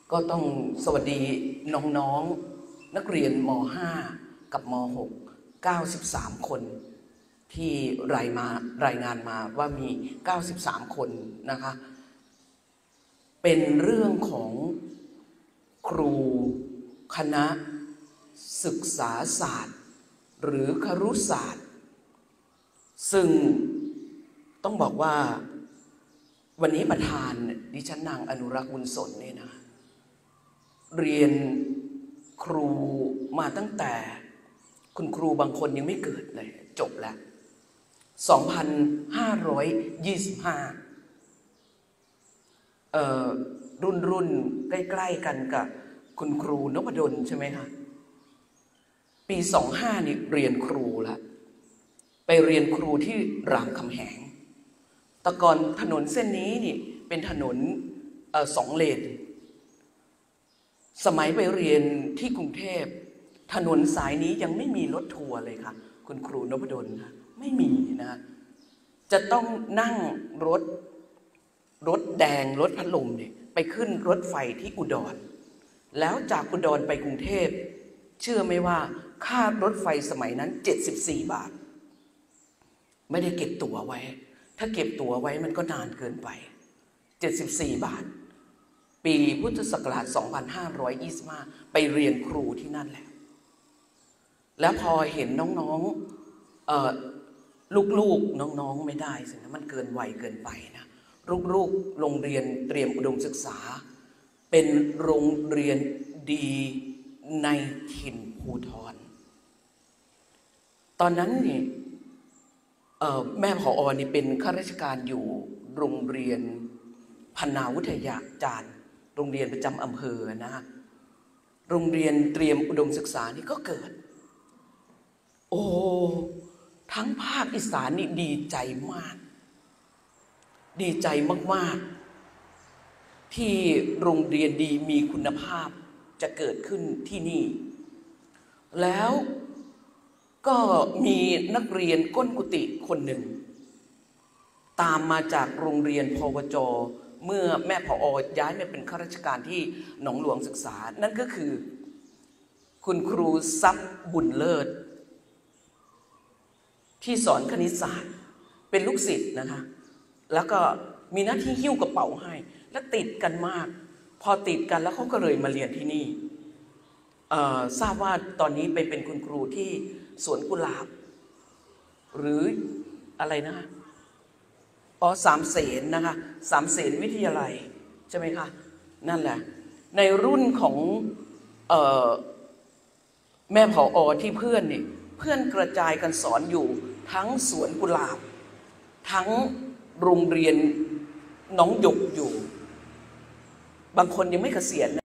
ก็ต้องสวัสดีน้องๆนักเรียนม.5 กับม.6 93 คนที่รายงานมาว่ามี 93 คนนะคะเป็นเรื่องของครูคณะศึกษาศาสตร์หรือครุศาสตร์ซึ่งต้องบอกว่าวันนี้ประธานดิฉันนางอนุรักษ์บุญสนเนี่ยนะเรียนครูมาตั้งแต่คุณครูบางคนยังไม่เกิดเลยจบแล้ว 2525รุ่นใกล้ๆกันกับคุณครูนพดลใช่ไหมคะปี 25นี่เรียนครูแล้วไปเรียนครูที่รามคำแหงแต่ก่อนถนนเส้นนี้นี่เป็นถนน2 เลนสมัยไปเรียนที่กรุงเทพถนนสายนี้ยังไม่มีรถทัวร์เลยค่ะคุณครูนพดลค่ะไม่มีนะจะต้องนั่งรถแดงรถพัดลมเนี่ยไปขึ้นรถไฟที่อุดรแล้วจากอุดรไปกรุงเทพเชื่อไหมว่าค่ารถไฟสมัยนั้น74 บาทไม่ได้เก็บตั๋วไว้ถ้าเก็บตั๋วไว้มันก็นานเกินไป74 บาทปีพุทธศักราช 2525 ไปเรียนครูที่นั่นแล้วพอเห็นน้องๆลูกๆน้องๆไม่ได้สินะมันเกินวัยเกินไปนะลูกๆโรงเรียนเตรียมอุดมศึกษาเป็นโรงเรียนดีในถิ่นภูธรตอนนั้นนี่แม่ผอ.นี่เป็นข้าราชการอยู่โรงเรียนพนาวุทยาจารย์โรงเรียนประจำอำเภอนะโรงเรียนเตรียมอุดมศึกษานี่ก็เกิดโอ้ทั้งภาคอีสานนี่ดีใจมากดีใจมากๆที่โรงเรียนดีมีคุณภาพจะเกิดขึ้นที่นี่แล้วก็มีนักเรียนก้นกุฏิคนหนึ่งตามมาจากโรงเรียนพวจ.เมื่อแม่ผอ.ย้ายมาเป็นข้าราชการที่หนองหลวงศึกษานั่นก็คือคุณครูทรัพย์บุญเลิศที่สอนคณิตศาสตร์เป็นลูกศิษย์นะคะแล้วก็มีหน้าที่หิ้วกระเป๋าให้และติดกันมากพอติดกันแล้วเขาก็เลยมาเรียนที่นี่ทราบว่าตอนนี้ไปเป็นคุณครูที่สวนกุหลาบหรืออะไรนะคะสามเสนนะคะสามเสนวิทยาลัยใช่ไหมคะนั่นแหละในรุ่นของแม่ผอ.ที่เพื่อนนี่เพื่อนกระจายกันสอนอยู่ทั้งสวนกุหลาบทั้งโรงเรียนน้องหยกอยู่บางคนยังไม่เกษียณ